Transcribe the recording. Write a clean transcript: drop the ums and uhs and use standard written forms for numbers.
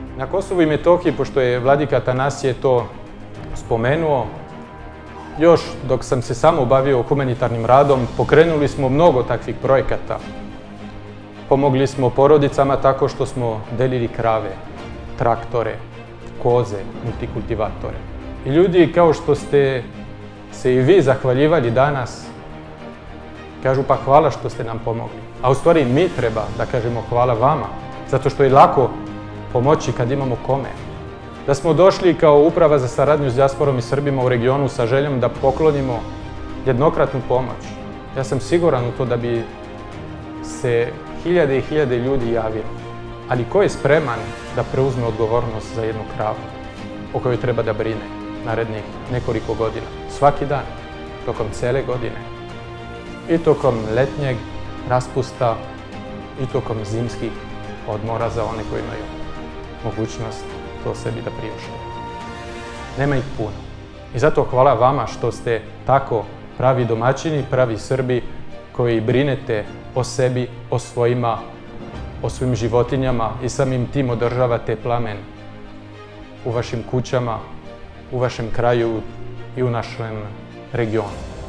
Na Kosovu i Metohiji, pošto je vladika Atanasije to spomenuo, još dok sam se samo bavio humanitarnim radom, pokrenuli smo mnogo takvih projekata. Pomogli smo porodicama tako što smo delili krave, traktore, koze, multikultivatore. I ljudi, kao što ste se i vi zahvaljivali danas, kažu pa hvala što ste nam pomogli. A u stvari mi treba da kažemo hvala vama, zato što je lako pomoći kad imamo kome. Da smo došli kao Uprava za saradnju s dijasporom i Srbima u regionu sa željom da poklonimo jednokratnu pomoć. Ja sam siguran u to da bi se hiljade i hiljade ljudi javili. Ali ko je spreman da preuzme odgovornost za jednu kravu o kojoj treba da brine narednih nekoliko godina? Svaki dan, tokom cele godine. I tokom letnjeg raspusta, i tokom zimskih odmora za one koji imaju mogućnost to sebi da priušte. Nema ih puno. I zato hvala vama što ste tako pravi domaćini, pravi Srbi koji brinete o sebi, o svojima, o svojim životinjama i samim tim održavate plamen u vašim kućama, u vašem kraju i u našem regionu.